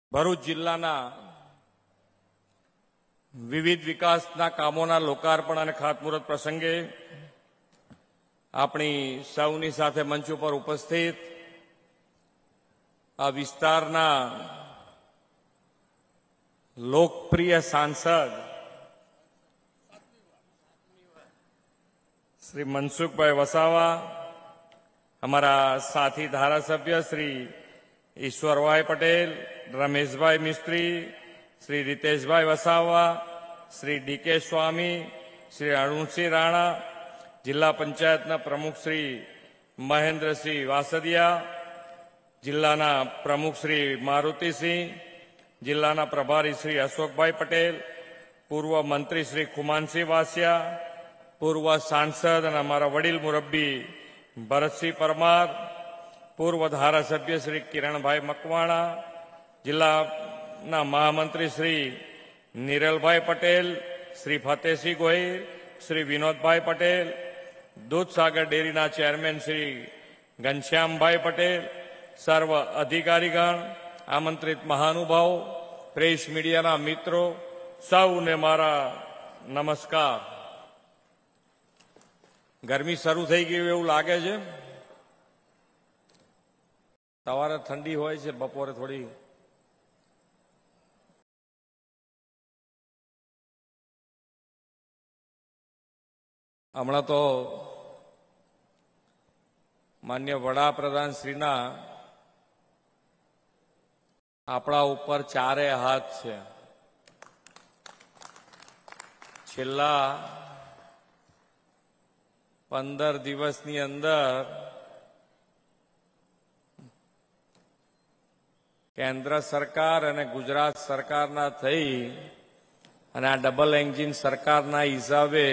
ભરૂચ જિલ્લાના વિવિધ વિકાસના કામોના લોકાર્પણ અને ખાતમુહૂર્ત પ્રસંગે આપણી સૌની સાથે મંચ ઉપર ઉપસ્થિત આ વિસ્તારના લોકપ્રિય સાંસદ શ્રી મનસુખભાઈ વસાવા, हमारा साथी धारासभ्य श्री ईश्वरभाई पटेल, रमेशभाई मिस्त्री, श्री रितेशभाई वसावा, श्री डीके स्वामी, श्री अरुणसिंह राणा, जिला पंचायतना प्रमुख श्री महेन्द्रसिंह वासदिया, जिल्लाना प्रमुख श्री मारुतिसिंह, जिल्लाना प्रभारी श्री अशोकभाई पटेल, पूर्व मंत्री श्री खुमानसिंह वासिया, पूर्व सांसद और हमारा वडील मुरब्बी भरतसिंह परमार, पूर्व धारासभ्य श्री किरणभाई मकवाणा, जिला महामंत्री श्री निरलभाई पटेल, श्री फतेहसिंह गोहिल, श्री विनोदभाई पटेल, दूधसागर डेरीना चेरमेन श्री घनश्यामभाई पटेल, सर्व अधिकारीगण, आमंत्रित महानुभाव, प्रेस मीडियाना मित्रों, सौने मारा नमस्कार। गरमी शुरू थई गई एवं लागे छे। सवारे ठंडी होय छे, बपोरे थोड़ी हमणां तो मान्य वडाप्रधान श्रीना आपणा उपर चारे हाथ छे। छेल्ला 15 દિવસની અંદર કેન્દ્ર સરકાર અને ગુજરાત સરકારના થઈ અને આ ડબલ એન્જિન સરકારના હિસાબે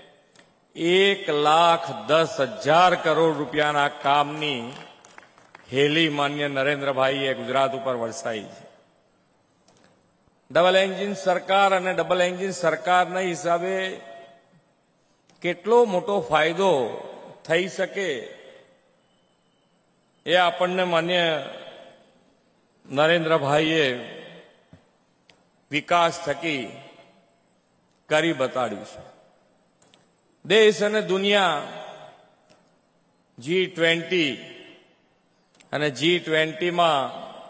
1,10,000 કરોડ રૂપિયાના કામની હેલી માન્ય નરેન્દ્રભાઈએ ગુજરાત ઉપર વરસાઈ છે। ડબલ એન્જિન સરકાર અને ડબલ એન્જિન સરકારના હિસાબે કેટલો મોટો ફાયદો થઈ શકે એ આપણને માન્ય નરેન્દ્રભાઈએ વિકાસ થકી કરી બતાડ્યું છે। દેશ અને દુનિયા G20 અને G20માં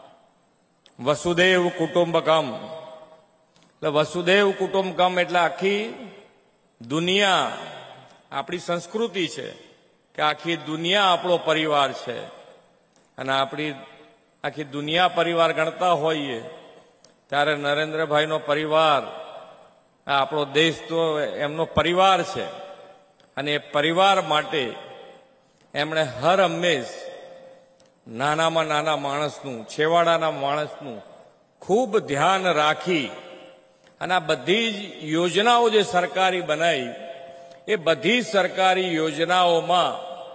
વસુદેવ કુટુંબકમ એટલે વસુદેવ કુટુંબકમ એટલે આખી દુનિયા આપણી સંસ્કૃતિ છે કે આખી દુનિયા આપણો પરિવાર છે અને આપણી આખી દુનિયા પરિવાર ગણતા હોઈએ ત્યારે નરેન્દ્રભાઈનો પરિવાર આપણો દેશ તો એમનો પરિવાર છે અને એ પરિવાર માટે એમણે હર હંમેશ નાનામાં નાના માણસનું, છેવાડાના માણસનું ખૂબ ધ્યાન રાખી અને આ બધી જ યોજનાઓ જે સરકારી બનાવી એ બધી સરકારી યોજનાઓમાં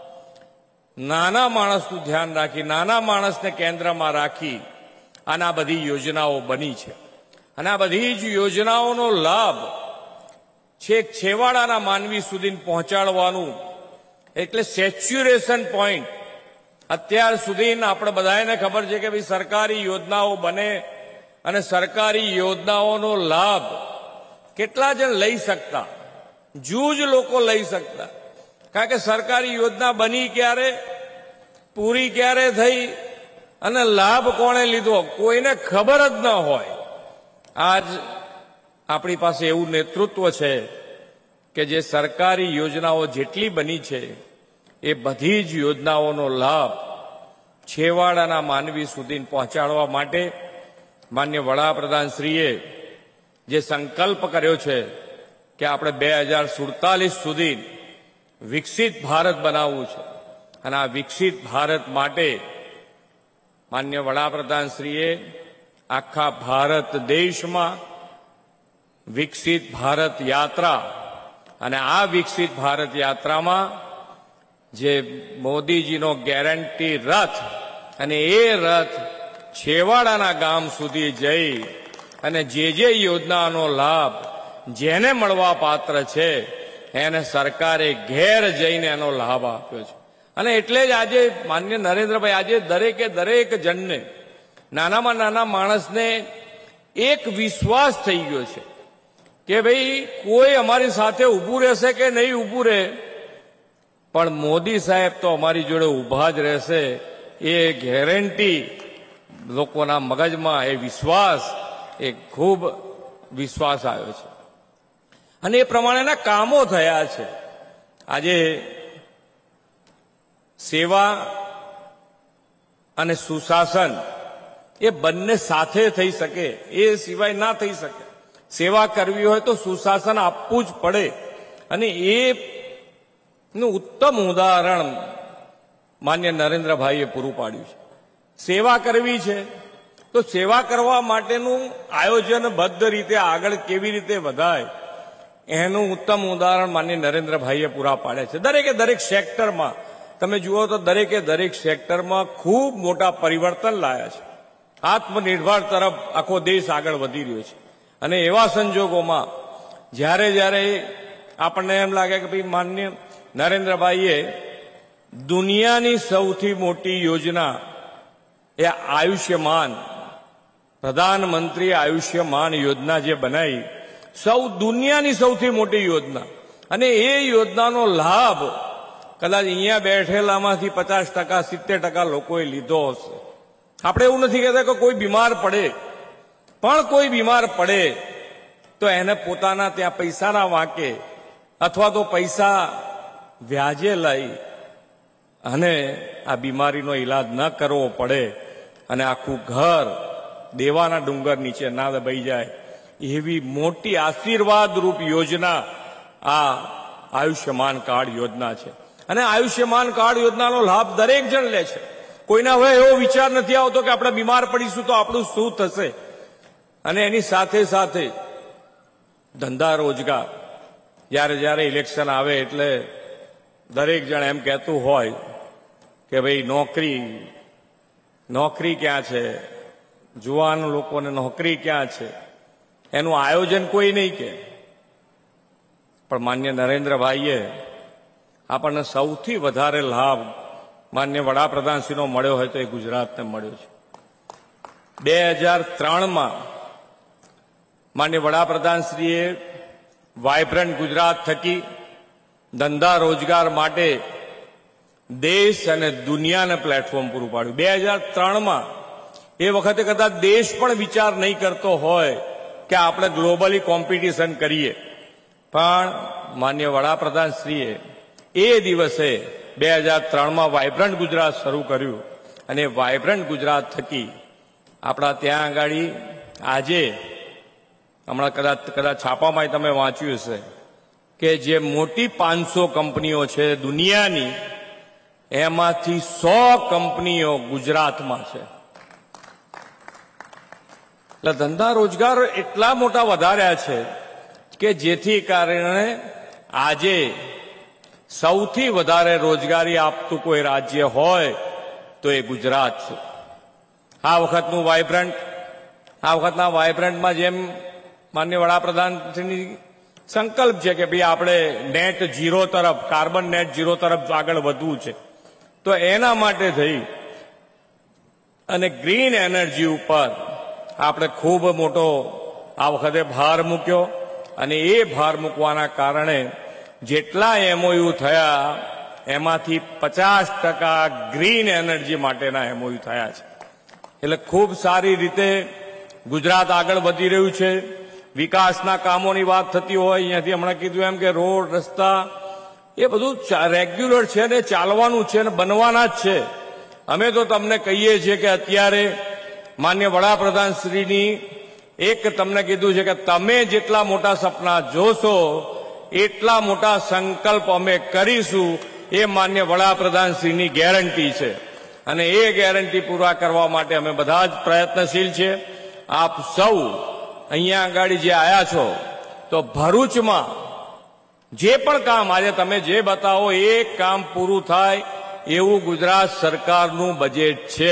નાના માણસનું ધ્યાન રાખી, નાના માણસને કેન્દ્રમાં રાખી અને આ બધી યોજનાઓ બની છે અને આ બધી જ યોજનાઓનો લાભ છેક છેવાડાના માનવી સુધી પહોંચાડવાનું એટલે સેચ્યુરેશન પોઈન્ટ અત્યાર સુધી આપણે બધાને ખબર છે કે ભાઈ સરકારી યોજનાઓ બને અને સરકારી યોજનાઓનો લાભ કેટલા જણ લઈ શકતા, જૂજ લોકો લઈ શકતા, કારણ કે સરકારી યોજના બની ક્યારે, પૂરી ક્યારે થઈ અને લાભ કોણે લીધો કોઈને ખબર જ ન હોય। આજ આપણી પાસે એવું નેતૃત્વ છે કે જે સરકારી યોજનાઓ જેટલી બની છે એ બધી જ યોજનાઓનો લાભ છેવાડાના માનવી સુધી પહોંચાડવા માટે માન્ય વડાપ્રધાનશ્રીએ જે સંકલ્પ કર્યો છે કે આપણે 2047 સુધી વિકસિત ભારત બનાવવું છે અને આ વિકસિત ભારત માટે માન્ય વડાપ્રધાનશ્રીએ આખા ભારત દેશમાં વિકસિત ભારત યાત્રા અને આ વિકસિત ભારત યાત્રામાં જે મોદીજીનો ગેરંટી રથ અને એ રથ છેવાડાના ગામ સુધી જઈ અને જે યોજનાનો લાભ જેને મળવા પાત્ર છે એને સરકારે ઘેર જઈને એનો લાભ આપ્યો છે અને એટલે જ આજે માન્ય નરેન્દ્રભાઈ આજે દરેકે દરેક જણને નાનામાં નાના માણસને એક વિશ્વાસ થઈ ગયો છે કે ભાઈ કોઈ અમારી સાથે ઊભું રહેશે કે નહીં ઊભું રહે, પણ મોદી સાહેબ તો અમારી જોડે ઊભા જ રહેશે, એ ગેરંટી લોકોના મગજમાં, એ વિશ્વાસ, એ ખૂબ વિશ્વાસ આવ્યો છે અને એ પ્રમાણેના કામો થયા છે. આજે સેવા અને સુશાસન એ બંને સાથે થઈ શકે, એ સિવાય ના થઈ શકે. સેવા કરવી હોય તો સુશાસન આપવું જ પડે અને એ નું ઉત્તમ ઉદાહરણ માન્ય નરેન્દ્રભાઈએ પૂરું પાડ્યું છે. સેવા કરવી છે તો સેવા કરવા માટેનું આયોજનબદ્ધ રીતે આગળ કેવી રીતે વધાય એનું ઉત્તમ ઉદાહરણ માન્ય નરેન્દ્રભાઈએ પૂરા પાડ્યા છે. દરેકે દરેક સેક્ટરમાં તમે જુઓ તો દરેકે દરેક સેક્ટરમાં ખૂબ મોટા પરિવર્તન લાયા છે. આત્મનિર્ભર તરફ આખો દેશ આગળ વધી રહ્યો છે અને એવા સંજોગોમાં જ્યારે જ્યારે આપણને એમ લાગે કે ભાઈ માન્ય નરેન્દ્રભાઈએ દુનિયાની સૌથી મોટી યોજના એ આયુષ્યમાન, પ્રધાનમંત્રી આયુષ્યમાન યોજના જે બનાવી, દુનિયાની સૌથી મોટી યોજના, અને એ યોજનાનો લાભ કદાચ અહીંયા બેઠેલામાંથી 50%, 70% લોકોએ લીધો હશે. આપણે એવું નથી કહેતા કે કોઈ બીમાર પડે, પણ કોઈ બીમાર પડે તો એને પોતાના ત્યાં પૈસાના વાંકે અથવા તો પૈસા વ્યાજે લઈ અને આ બીમારીનો ઈલાજ ન કરવો પડે અને આખું ઘર દેવાના ડુંગર નીચે ના દબાઈ જાય, એવી મોટી આશીર્વાદરૂપ યોજના આ આયુષ્યમાન કાર્ડ યોજના છે. અને આયુષ્યમાન કાર્ડ યોજનાનો લાભ દરેક જણ લે છે. કોઈના હવે એવો વિચાર નથી આવતો કે આપણે બીમાર પડીશું તો આપણું શું થશે. અને એની સાથે સાથે ધંધા રોજગાર, જ્યારે જ્યારે ઇલેક્શન આવે એટલે દરેક જણ એમ કહેતું હોય કે ભાઈ નોકરી ક્યાં છે, જુવાન લોકોને નોકરી ક્યાં છે, એનું આયોજન કોઈ નહીં કે. પણ માન્ય નરેન્દ્રભાઈએ આપણને સૌથી વધારે લાભ માન્ય વડાપ્રધાનશ્રીનો મળ્યો હોય તો એ ગુજરાતને મળ્યો છે. 2003માં માન્ય વડાપ્રધાનશ્રીએ વાયબ્રન્ટ ગુજરાત થકી ધંધા રોજગાર માટે દેશ અને દુનિયાને પ્લેટફોર્મ પૂરું પાડ્યું. 2003માં એ વખતે કદાચ દેશ પણ વિચાર નહીં કરતો હોય કે આપણે ગ્લોબલી કોમ્પિટિશન કરીએ, પણ માન્ય વડાપ્રધાનશ્રીએ એ દિવસે 2003માં વાયબ્રન્ટ ગુજરાત શરૂ કર્યું અને વાયબ્રન્ટ ગુજરાત થકી આપણા ત્યાં આગળ આજે હમણાં કદાચ છાપામાં તમે વાંચ્યું હશે કે જે મોટી 500 કંપનીઓ છે દુનિયાની, એમાંથી 100 કંપનીઓ ગુજરાતમાં છે. એટલે ધંધા રોજગાર એટલા મોટા વધાર્યા છે કે જેથી કારણે આજે સૌથી વધારે રોજગારી આપતું કોઈ રાજ્ય હોય તો એ ગુજરાત છે. આ વખતના વાયબ્રન્ટમાં જેમ માન્ય વડાપ્રધાનશ્રીની સંકલ્પ છે કે ભાઈ આપણે નેટ ઝીરો તરફ, કાર્બન નેટ ઝીરો તરફ આગળ વધવું છે, તો એના માટે થઈ અને ગ્રીન એનર્જી ઉપર આપણે ખૂબ મોટો આ વખતે ભાર મૂક્યો અને એ ભાર મૂકવાના કારણે જેટલા એમઓયુ થયા એમાંથી 50% ગ્રીન એનર્જી માટેના એમઓયુ થયા છે. એટલે ખૂબ સારી રીતે ગુજરાત આગળ વધી રહ્યું છે. વિકાસના કામોની વાત થતી હોય, અહીંયાથી હમણાં કીધું એમ કે રોડ, રસ્તા એ બધું રેગ્યુલર છે ને ચાલવાનું છે ને બનવાના જ છે. અમે તો તમને કહીએ છીએ કે અત્યારે માન્ય વડાપ્રધાનશ્રીની એક તમને કીધું છે કે તમે જેટલા મોટા સપના જોશો એટલા મોટા સંકલ્પ અમે કરીશું, એ માન્ય વડાપ્રધાનશ્રીની ગેરંટી છે અને એ ગેરંટી પૂરા કરવા માટે અમે બધા જ પ્રયત્નશીલ છે. આપ સૌ અહીંયા આગળ જે આયા છો તો ભરૂચમાં જે પણ કામ આજે તમે જે બતાવો એ કામ પૂરું થાય એવું ગુજરાત સરકારનું બજેટ છે.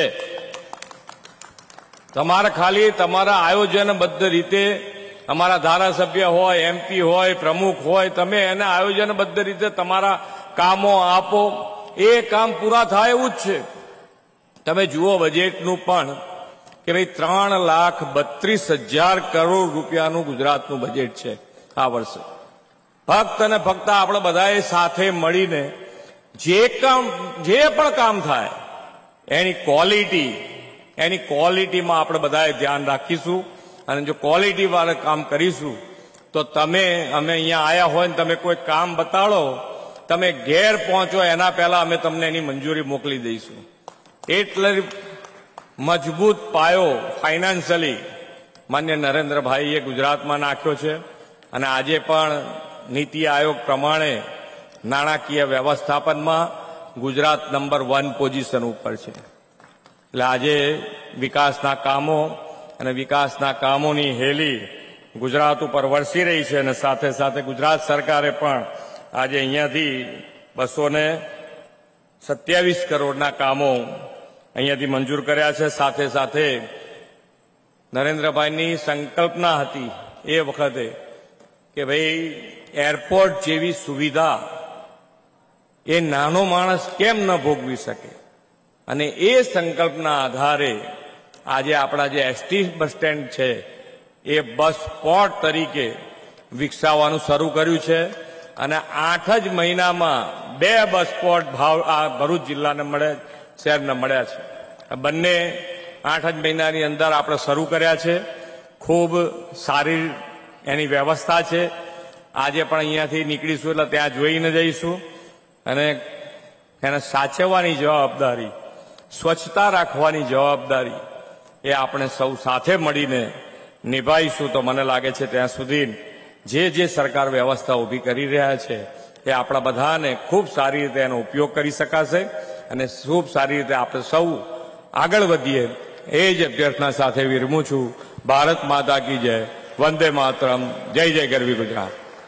તમારે ખાલી તમારા આયોજનબદ્ધ રીતે અમારા ધારાસભ્ય હોય, એમપી હોય, પ્રમુખ હોય, તમે એને આયોજનબદ્ધ રીતે તમારા કામો આપો, એ કામ પૂરા થાય એવું જ છે. તમે જુઓ બજેટનું પણ કે ભાઈ 3,32,000 કરોડ રૂપિયાનું ગુજરાતનું બજેટ છે આ વર્ષે. ફક્ત અને ફક્ત આપણે બધાએ સાથે મળીને જે પણ કામ થાય એની ક્વોલિટીમાં આપણે બધાએ ધ્યાન રાખીશું. અને જો ક્વોલિટી વાળા કામ કરીશું તો અમે અહીંયા આયા હોય ને તમે કોઈ કામ બતાડો, તમે ઘેર પહોંચો એના પહેલા અમે તમને એની મંજૂરી મોકલી દઈશું. એટલે મજબૂત પાયો ફાઇનાન્શિયલી માન્ય નરેન્દ્રભાઈએ ગુજરાતમાં નાખ્યો છે. અને આજે પણ નીતિ આયોગ પ્રમાણે નાણાકીય વ્યવસ્થાપનમાં ગુજરાત નંબર 1 પોઝિશન ઉપર છે. એટલે આજે વિકાસના કામો અને વિકાસના કામોની હેલી ગુજરાત ઉપર વરસી રહી છે. અને સાથે સાથે ગુજરાત સરકારે પણ આજે અહીંયાથી 227 કરોડના કામો અહીંયાથી મંજૂર કર્યા છે. સાથે સાથે નરેન્દ્રભાઈની સંકલ્પના હતી એ વખતે કે ભાઈ એરપોર્ટ જેવી સુવિધા એ નાનો માણસ કેમ ન ભોગવી શકે. અને એ સંકલ્પના આધારે આજે આપણા જે એસટી બસ સ્ટેન્ડ છે એ બસ પોર્ટ તરીકે વિકસાવવાનું શરૂ કર્યું છે. અને 8 જ મહિનામાં 2 બસ પોર્ટ ભરૂચ જિલ્લાને શહેરને મળ્યા છે. આ બંને 8 જ મહિનાની અંદર આપણે શરૂ કર્યા છે. ખૂબ સારી એની વ્યવસ્થા છે. આજે પણ અહીંયાથી નીકળીશું એટલે ત્યાં જોઈને જઈશું. અને એને સાચવવાની જવાબદારી, સ્વચ્છતા રાખવાની જવાબદારી એ આપણે સૌ સાથે મળીને નિભાઈશું તો મને લાગે છે ત્યાં સુધી જે સરકાર વ્યવસ્થા ઊભી કરી રહ્યા છે એ આપણા બધાને ખૂબ સારી રીતે એનો ઉપયોગ કરી શકાશે. અને ખૂબ સારી રીતે આપણે સૌ આગળ વધીએ એ જ અભ્યર્થના સાથે વિરમું છું. ભારત માતા કી જય. વંદે માતરમ. જય જય ગરવી ગુજરાત.